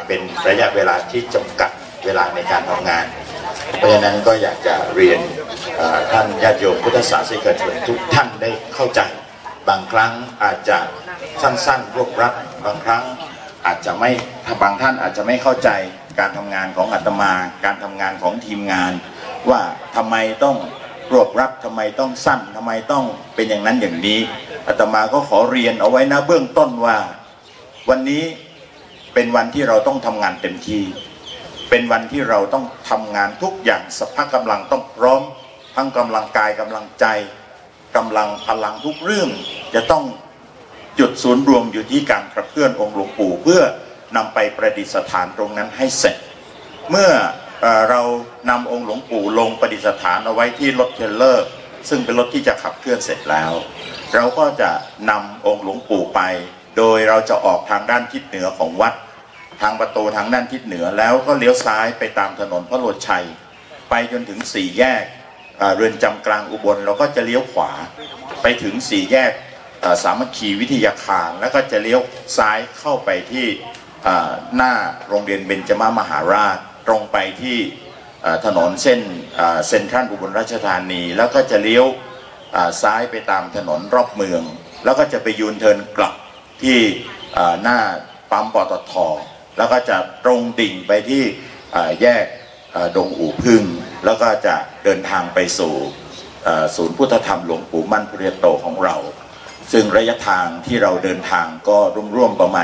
เป็นระยะเวลาที่จำกัดเวลาในการทำงานเพราะฉะนั้นก็อยากจะเรียนท่านญาติโยมพุทธศาสนิกชนทุกท่านได้เข้าใจบางครั้งอาจจะสั้นๆรวบรัดบางครั้งอาจจะไม่บางท่านอาจจะไม่เข้าใจการทำงานของอาตมาการทำงานของทีมงานว่าทำไมต้องรวบรัดทำไมต้องสั้นทำไมต้องเป็นอย่างนั้นอย่างนี้อาตมาก็ขอเรียนเอาไว้นะเบื้องต้นว่าวันนี้เป็นวันที่เราต้องทำงานเต็มที่เป็นวันที่เราต้องทำงานทุกอย่างสภาพกำลังต้องพร้อมทั้งกำลังกายกำลังใจกำลังพลังทุกเรื่องจะต้องจุดศูนย์รวมอยู่ที่การขับเคลื่อนองค์หลวงปู่เพื่อนำไปประดิษฐานตรงนั้นให้เสร็จเมื่อเรานำองค์หลวงปู่ลงประดิษฐานเอาไว้ที่รถเทรลเลอร์ซึ่งเป็นรถที่จะขับเคลื่อนเสร็จแล้วเราก็จะนำองค์หลวงปู่ไปโดยเราจะออกทางด้านทิศเหนือของวัดทางประตูทางด้านทิศเหนือแล้วก็เลี้ยวซ้ายไปตามถนนพระโลชัยไปจนถึง4 แยกเรือนจำกลางอุบลเราก็จะเลี้ยวขวาไปถึง4 แยกสามัคคีวิทยาคารแล้วก็จะเลี้ยวซ้ายเข้าไปที่หน้าโรงเรียนเบญจมหาราชตรงไปที่ถนนเส้นเซ็นทรัลอุบลราชธานีแล้วก็จะเลี้ยวซ้ายไปตามถนนรอบเมืองแล้วก็จะไปยูนเทิร์นกลับที่หน้าปั๊มปตท.แล้วก็จะตรงดิ่งไปที่แยกดงอู่พึ่งแล้วก็จะเดินทางไปสู่ศูนย์พุทธธรรมหลวงปู่มั่นพุทธโตของเราซึ่งระยะทางที่เราเดินทางก็ร่วมประมาณ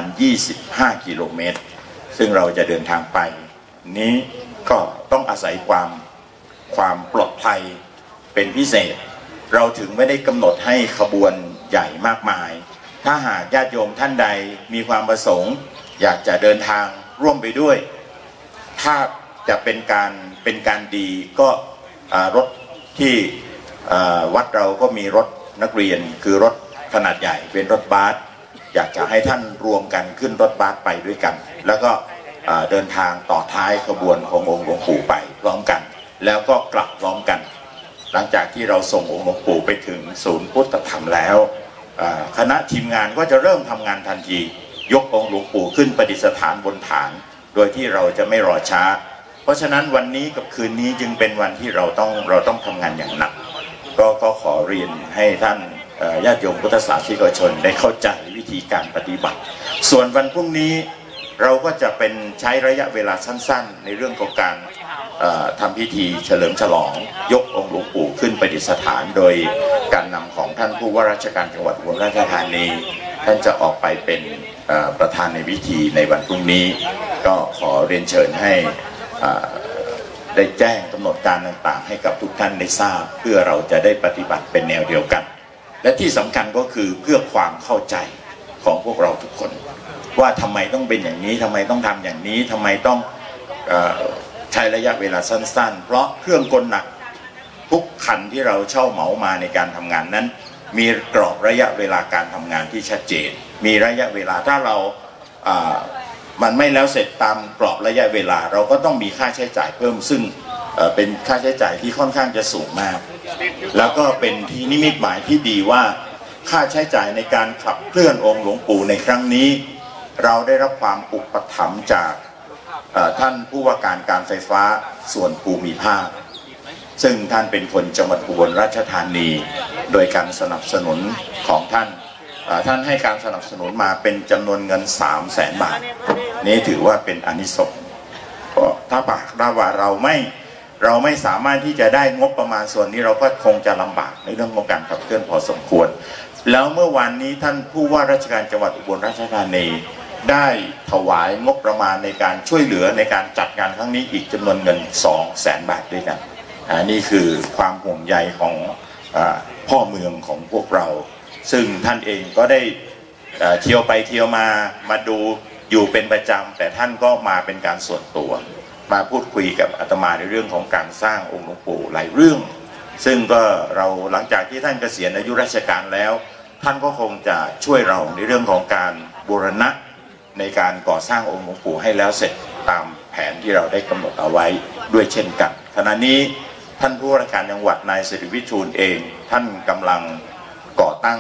25 กิโลเมตรซึ่งเราจะเดินทางไปนี้ก็ต้องอาศัยความปลอดภัยเป็นพิเศษเราถึงไม่ได้กำหนดให้ขบวนใหญ่มากมายถ้าหากญาติโยมท่านใดมีความประสงค์อยากจะเดินทางร่วมไปด้วยถ้าจะเป็นการดีก็รถที่วัดเราก็มีรถนักเรียนคือรถขนาดใหญ่เป็นรถบัสอยากจะให้ท่านรวมกันขึ้นรถบัสไปด้วยกันแล้วก็เดินทางต่อท้ายขบวนขององค์หลวงปู่ไปพร้อมกันแล้วก็กลับพร้อมกันหลังจากที่เราส่งองค์หลวงปู่ไปถึงศูนย์พุทธธรรมแล้วคณะทีมงานก็จะเริ่มทำงานทันทียกองค์หลวงปู่ขึ้นประดิษฐานบนฐานโดยที่เราจะไม่รอช้าเพราะฉะนั้นวันนี้กับคืนนี้จึงเป็นวันที่เราต้องทำงานอย่างหนักก็ขอเรียนให้ท่านญาติโยมพุทธศาสนิกชนได้เข้าใจวิธีการปฏิบัติส่วนวันพรุ่งนี้เราก็จะเป็นใช้ระยะเวลาสั้นๆในเรื่องของการทำพิธีเฉลิมฉลองยกองค์หลวงปู่ขึ้นประดิษฐานโดยการนำของท่านผู้ว่าราชการจังหวัดอุบลราชธานีท่านจะออกไปเป็นประธานในพิธีในวันพรุ่งนี้ก็ขอเรียนเชิญให้ได้แจ้งกำหนดการต่างๆให้กับทุกท่านได้ทราบเพื่อเราจะได้ปฏิบัติเป็นแนวเดียวกันและที่สำคัญก็คือเพื่อความเข้าใจของพวกเราทุกคนว่าทำไมต้องเป็นอย่างนี้ทำไมต้องทำอย่างนี้ทำไมต้องใช้ระยะเวลาสั้นๆเพราะเครื่องกลหนักทุกคันที่เราเช่าเหมามาในการทำงานนั้นมีกรอบระยะเวลาการทำงานที่ชัดเจนมีระยะเวลาถ้าเรามันไม่แล้วเสร็จตามกรอบระยะเวลาเราก็ต้องมีค่าใช้จ่ายเพิ่มซึ่งเป็นค่าใช้จ่ายที่ค่อนข้างจะสูงมากแล้วก็เป็นที่นิมิตหมายที่ดีว่าค่าใช้จ่ายในการขับเคลื่อนองค์หลวงปู่ในครั้งนี้เราได้รับความอุปถัมภ์จากท่านผู้ว่าการไฟฟ้าส่วนภูมิภาคซึ่งท่านเป็นคนจังหวัดอุบลราชธานีโดยการสนับสนุนของท่านให้การสนับสนุนมาเป็นจำนวนเงิน300,000 บาทนี้ถือว่าเป็นอานิสงส์ถ้าว่าเราไม่สามารถที่จะได้งบประมาณส่วนนี้เราก็คงจะลำบากในเรื่องของการขับเคลื่อนพอสมควรแล้วเมื่อวานนี้ท่านผู้ว่าราชการจังหวัดอุบลราชธานีได้ถวายงบประมาณในการช่วยเหลือในการจัดงานครั้งนี้อีกจำนวนเงิน200,000 บาทด้วยกันนี่คือความห่วงใยของพ่อเมืองของพวกเราซึ่งท่านเองก็ได้เที่ยวไปเที่ยวมาดูอยู่เป็นประจำแต่ท่านก็มาเป็นการส่วนตัวมาพูดคุยกับอาตมาในเรื่องของการสร้างองค์หลวงปู่หลายเรื่องซึ่งก็เราหลังจากที่ท่านเกษียณอายุราชการแล้วท่านก็คงจะช่วยเราในเรื่องของการบูรณะในการก่อสร้างองค์หลวงปู่ให้แล้วเสร็จตามแผนที่เราได้กำหนดเอาไว้ด้วยเช่นกันขณะนี้ท่านผู้ว่าราชการจังหวัดนายสิริวิทูลเองท่านกำลังก่อตั้ง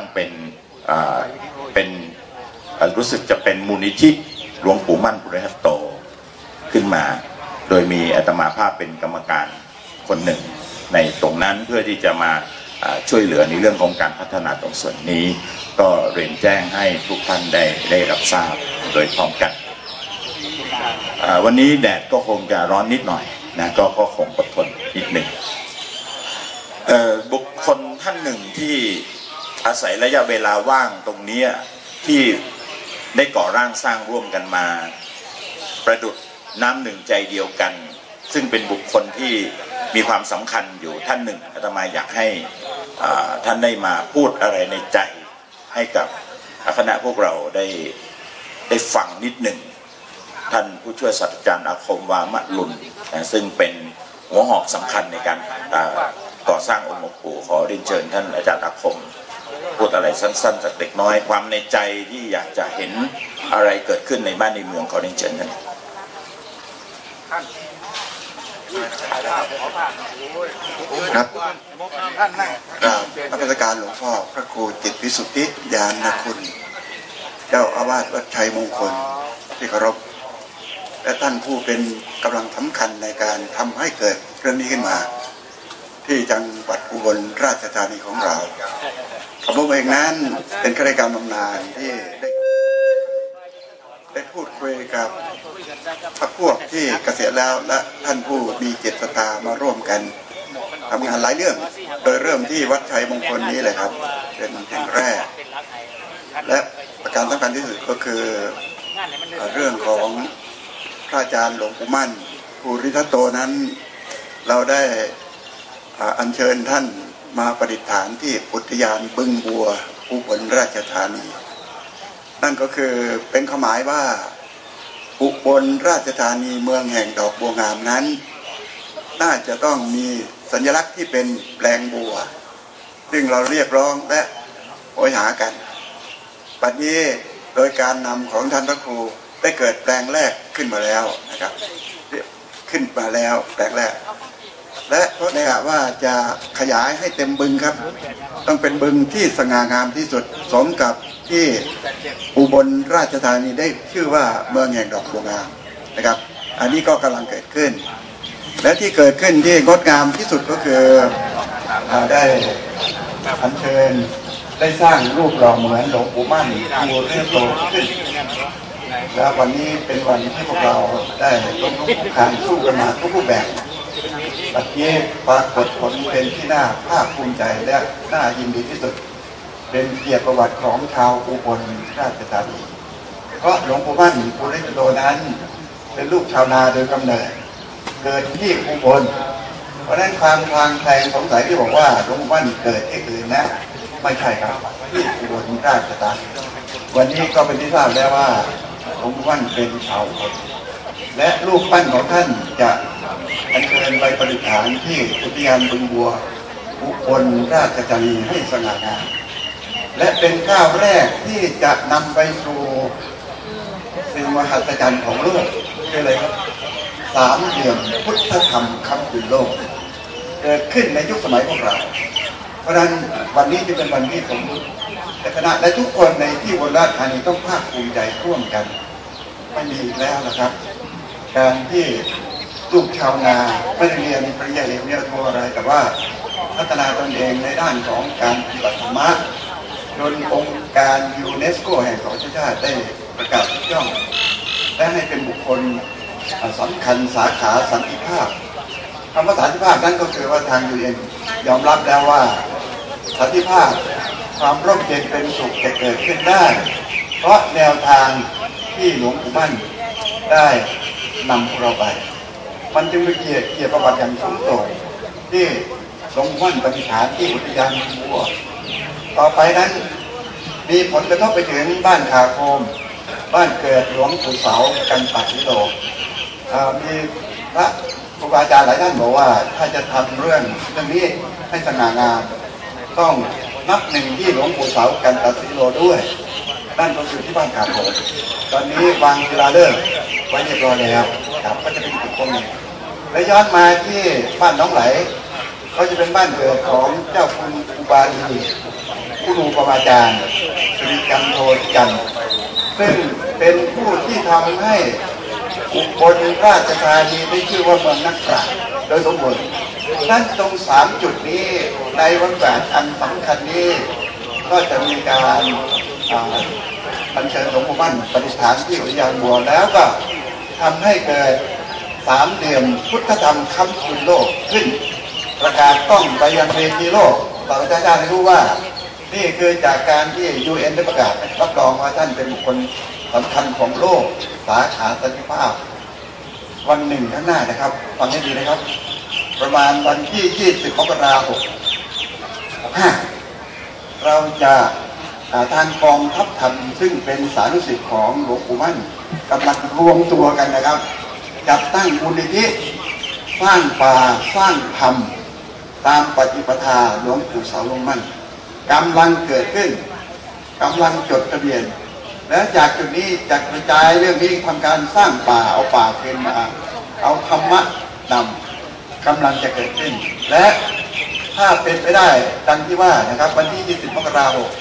เป็นรู้สึกจะเป็นมูลนิธิหลวงปู่มั่นพุทธโตนมาโดยมีอาตมาภาพเป็นกรรมการคนหนึ่งในตรงนั้นเพื่อที่จะมาช่วยเหลือในเรื่องของการพัฒนาตรงส่วนนี้ก็เรียนแจ้งให้ทุกท่านได้รับทราบโดยพร้อมกันวันนี้แดดก็คงจะร้อนนิดหน่อยนะก็คงอดทนนิดหนึ่งบุคคลท่านหนึ่งที่อาศัยระยะเวลาว่างตรงนี้ที่ได้ก่อร่างสร้างร่วมกันมาประดุจน้ำหนึ่งใจเดียวกันซึ่งเป็นบุคคลที่มีความสำคัญอยู่ท่านหนึ่งอาตมาอยากให้ท่านได้มาพูดอะไรในใจให้กับคณะพวกเราได้ฟังนิดหนึ่งท่านผู้ช่วยศาสตราจารย์อาคมวามะลุนซึ่งเป็นหัวหอกสำคัญในการก่อสร้างองค์หลวงปู่ขอเรียนเชิญท่านอาจารย์อาคมพูดอะไรสั้นๆจากเด็กน้อยความในใจที่อยากจะเห็นอะไรเกิดขึ้นในบ้านในเมืองขอเรียนเชิญท่านครับกราบนมัสการหลวงพ่อพระครูจิตวิสุทธิญาณคุณเจ้าอาวาสวัดชัยมงคลที่เคารพและท่านผู้เป็นกำลังสำคัญในการทำให้เกิดเรื่องนี้ขึ้นมาที่จังหวัดอุบลราชธานีของเราผมเองนั้นเป็นข้าราชการบำนาญที่ได้พูดคุยกับพรรคพวกที่เกษียณแล้วและท่านผู้มีจิตศรัทธามาร่วมกันทำงานหลายเรื่องโดยเริ่มที่วัดชัยมงคลนี้เลยครับเป็นแห่งแรกและประการสำคัญที่สุดก็คือเรื่องของพระอาจารย์หลวงปู่มั่นภูริทัตโตนั้นเราได้อัญเชิญท่านมาประดิษฐานที่อุทยานบึงบัวอุบลราชธานีนั่นก็คือเป็นความหมายว่าอุบลราชธานีเมืองแห่งดอกบัวงามนั้นน่าจะต้องมีสัญลักษณ์ที่เป็นแปลงบัวซึ่งเราเรียกร้องและโหยหากันปัจจุบันโดยการนำของท่านพระครูได้เกิดแปลงแรกขึ้นมาแล้วนะครับขึ้นมาแล้วแปลงแรกและเพราะเนี่ยว่าจะขยายให้เต็มบึงครับต้องเป็นบึงที่สง่างามที่สุดสมกับที่อุบลราชธานีได้ชื่อว่าเมืองแห่งดอกบัวงามนะครับอันนี้ก็กำลังเกิดขึ้นและที่เกิดขึ้นที่งดงามที่สุดก็คือได้อัญเชิญได้สร้างรูปหล่อเหมือนหลวงปู่มั่นภูริทัตโตขึ้นและวันนี้เป็นวันที่พวกเราได้ร่วมทุกข์การสู้กันมาทุกรูปแบบปัจจุบันปรากฏผลเป็นที่น่าภาคภูมิใจและน่ายินดีที่สุดเป็นเกียรติประวัติของชาวอุบลราชธานีเพราะหลวงปู่มั่นภูริทัตโตนั้นเป็นลูกชาวนาโดยกำเนิดเกิดที่อุบลเพราะนั้นความคลางแคลงสงสัยที่บอกว่าหลวงปู่มั่นเกิดที่อื่นนะไม่ใช่ครับที่อุบลราชธานีวันนี้ก็เป็นที่ทราบแล้วว่าหลวงปู่มั่นเป็นชาวอุบลและรูปปั้นของท่านจะอัญเชิญไปประดิษฐานที่อุทยานบึงบัวอุบลราชธานีให้สง่างามและเป็นก้าวแรกที่จะนำไปสู่สิ่งมหัศจรรย์ของโลกคืออะไรครับสามเหลี่ยมพุทธธรรมค้ำจุนโลกเกิดขึ้นในยุคสมัยพวกเราเพราะฉะนั้นวันนี้จะเป็นวันที่ผมและคณะและทุกคนในที่อุบลราชธานีต้องภาคภูมิใจร่วมกันไม่มีแล้วนะครับการที่ลูกชาวนาไม่ได้เรียนปริญญาเอกปริญญาโทอะไรแต่ว่าพัฒนาตนเองในด้านของการปฏิบัติธรรมะจนองค์การยูเนสโกแห่งประเทศชาติได้ประกาศยกย่องและให้เป็นบุคคลสำคัญสาขาสันติภาพคำว่าสันติภาพนั้นก็คือว่าทางยูเอ็นยอมรับแล้วว่าสันติภาพความร่มเย็นเป็นสุขจะเกิดขึ้นได้เพราะแนวทางที่หลวงปู่มั่นได้นำพวกเราไปมันจึงเป็นเกียรติประวัติอย่างสูงส่งที่หลวงปู่มั่นประดิษฐานที่อุทยานบัวต่อไปนั้นมีผลกระทบไปถึงบ้านขาโคมบ้านเกิดหลวงปู่เสากันปักนิโลมีพระครูบาอาจารย์หลายท่านบอกว่าถ้าจะทำเรื่องนี้ให้สง่างามต้องนับหนึ่งที่หลวงปู่เสากันปักนิโลด้วยนั่นก็คือที่บ้านขาโคมตอนนี้วางศิลาฤกษ์ไว้เรียบร้อยแล้วครับก็จะเป็นจุดตรงนี้และย้อนมาที่บ้านน้องไหลก็จะเป็นบ้านเกิดของเจ้าคุณครูบาลีผู้ครูบาอาจารย์สิริจันโทจันซึ่งเป็นผู้ที่ทำให้อุบลราชธานีได้ชื่อว่าเมืองนักปราชญ์โดยสมบูรณ์นั่นตรง3 จุดนี้ในวันแหวนอันสำคัญนี้ก็จะมีการอัญเชิญหลวงปู่มั่นประดิษฐานที่อุทยานบัวแล้วก็ทำให้เกิด3 เหลี่ยมพุทธธรรมค้ำจุนโลกขึ้นประกาศต้องไปยังเวทีโลกต่อประชาชนให้รู้ว่านี่คือจากการที่ UN ได้ประกาศรับรองว่าท่านเป็นบุคคลสำคัญของโลกสาขาสันติภาพวันหนึ่งข้างหน้านะครับฟังให้ดีนะครับประมาณวันที่20 มกราคม 65เราจะทางกองทัพธรรมซึ่งเป็นสานุสิทธิ์ของหลวงปู่มั่นกำลังรวมตัวกันนะครับจัดตั้งมูลนิธิสร้างป่าสร้างธรรมตามปฏิปทาหลวงปู่เสาหลวงมั่นกำลังเกิดขึ้นกำลังจดทะเบียนและจากจุดนี้จะกระจายเรื่องนี้ทำการสร้างป่าเอาป่าเป็นมาเอาธรรมะนำกำลังจะเกิดขึ้นและถ้าเป็นไปได้ดังที่ว่านะครับวันที่20 มกราคม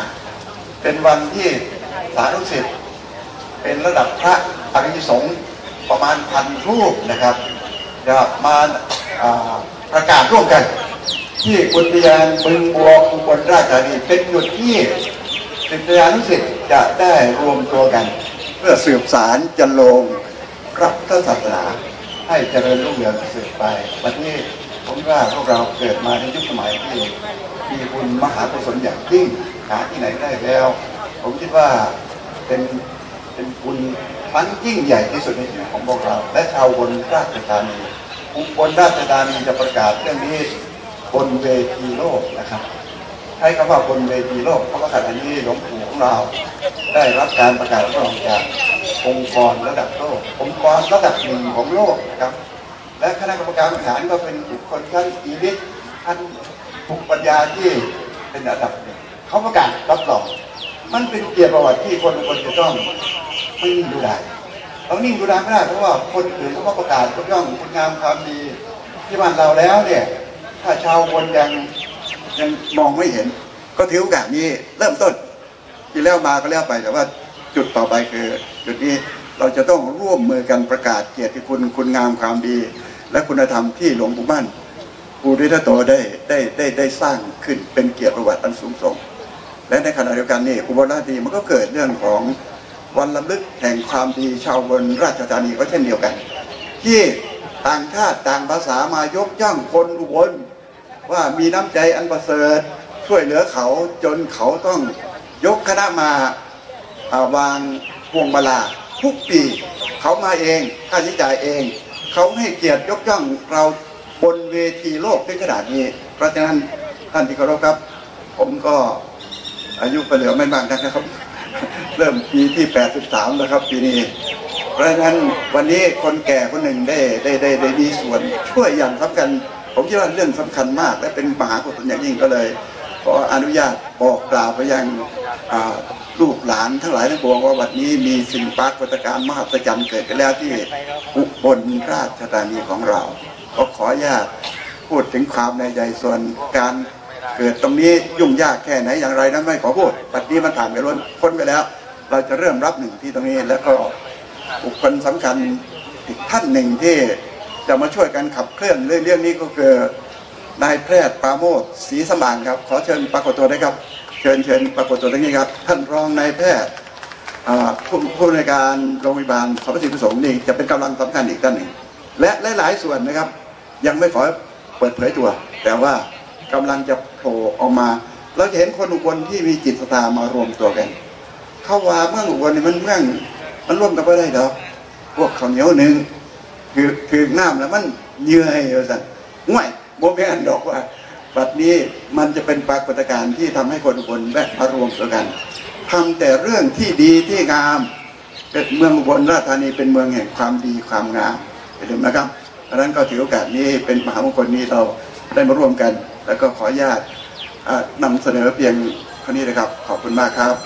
65เป็นวันที่สาธุสิทธิ์เป็นระดับพระอริยสงฆ์ประมาณ1,000 รูปนะครับจะมาประกาศร่วมกันที่อุทยานบึงบัวอุบลราชธานีเป็นจุดที่ศิษยานุศิษย์จะได้รวมตัวกันเพื่อสืบสารจันโลงพระพุทธศาสนาให้เจริญรุ่งเรืองสืบไปวันนี้ผมว่าพวกเราเกิดมาในยุคสมัยที่มีบุญมหากุศลอย่างยิ่งหาที่ไหนได้แล้วผมคิดว่าเป็นบุญครั้งยิ่งใหญ่ที่สุดในชีวิตของพวกเราและชาวอุบลราชธานีอุบลราชธานีจะประกาศเรื่องนี้บนเวทีโลกนะครับใช้คำว่าบนเวทีโลกเพราะว่าขณะนี้หลวงปู่ของเราได้รับการประกาศรับรองจากองค์กรระดับโลกองค์กรระดับ1ของโลกนะครับและคณะกรรมการบริหารก็เป็นบุคคลชั้นอีลิทท่านภูมิปัญญาที่เป็นระดับ1เขาประกาศรับรองมันเป็นเกียรติประวัติที่คนทุกคนจะต้องไม่นิ่งดูดายเรานิ่งดูดายไม่ได้เพราะว่าคนอื่นเขาประกาศยกย่องคุณงามความดีที่บ้านเราแล้วเนี่ยถ้าชาวคนยังมองไม่เห็นก็ถือโอกาสนี้เริ่มต้นที่แล้วมาก็แล้วไปแต่ว่าจุดต่อไปคือจุดนี้เราจะต้องร่วมมือกันประกาศเกียรติคุณงามความดีและคุณธรรมที่หลวงปู่มั่นปู่ฤทธิ์โตได้สร้างขึ้นเป็นเกียรติประวัติอันสูงส่งและในขณะเดียวกันนี่อุบลราชธานีมันก็เกิดเรื่องของวันรำลึกแห่งความดีชาวอุบลราชธานีก็เช่นเดียวกันที่ต่างชาติต่างภาษามายกย่องคนอุบลว่ามีน้ำใจอันประเสริฐช่วยเหลือเขาจนเขาต้องยกคณะมาวางพวงมาลาทุกปีเขามาเองค่าใช้จ่ายเองเขาให้เกียรติยกย่องเราบนเวทีโลกถึงขนาดนี้เพราะฉะนั้นท่านที่เคารพครับผมก็อายุเหลือไม่มากนะครับเริ่มปีที่83แล้วครับปีนี้เพราะฉะนั้นวันนี้คนแก่คนหนึ่งได้มีส่วนช่วยอย่างสำคัญผมคิดว่าเรื่องสำคัญมากและเป็นมหากุศลอย่างยิ่งก็เลยขออนุญาตบอกกล่าวไปยังลูกหลานทั้งหลายทั้งปวงว่าวันนี้มีสิ่งปรากฏการณ์มหัศจรรย์เกิดขึ้นแล้วที่อุบลราชธานีของเราก็ขออนุญาตพูดถึงความในใจส่วนการเกิดตรงนี้ยุ่งยากแค่ไหนอย่างไรนั้นไม่ขอพูดวันนี้มันผ่านไปพ้นไปแล้วเราจะเริ่มรับหนึ่งที่ตรงนี้แล้วก็บุคคลสำคัญอีกท่านหนึ่งที่จะมาช่วยกันขับเคลื่อนเรื่องนี้ก็คือนายแพทย์ปราโมทศรีสมานครับขอเชิญปรากฏตัวได้ครับเชิญปรากฏตัวตรงนี้ครับท่านรองนายแพทย์ผู้ในการโรงพยาบาลสมเด็จพระสงฆ์นี่จะเป็นกำลังสำคัญอีกท่านหนึ่งและหลายส่วนนะครับยังไม่ขอเปิดเผยตัวแต่ว่ากำลังจะโผล่ออกมาเราจะเห็นคนอุบลที่มีจิตศรัทธามารวมตัวกันเข้าว่าเมืองอุบลนี่มันร่วมกันไม่ได้หรอกพวกข้าวเหนียวหนึ่งคือน้ำแล้วมันเยื่อให้เราสั่งง่วยโมเมนต์ดอกว่าบัดนี้มันจะเป็นปรากฏการณ์ที่ทำให้คนอุบลแวะมารวมตัวกันทำแต่เรื่องที่ดีที่งามเป็นเมืองอุบลราชธานีเป็นเมืองแห่งความดีความงามอย่าลืมนะครับดังนั้นก็ถือโอกาสนี้เป็นมหามงคลนี้เราได้มาร่วมกันแล้วก็ขออนุญาตนำเสนอเพียงเท่านี้นะครับขอบคุณมากครับ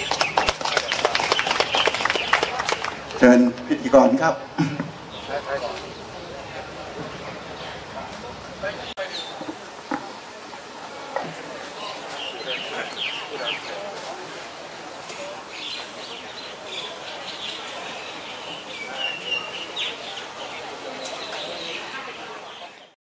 เชิญพิธีกรครับ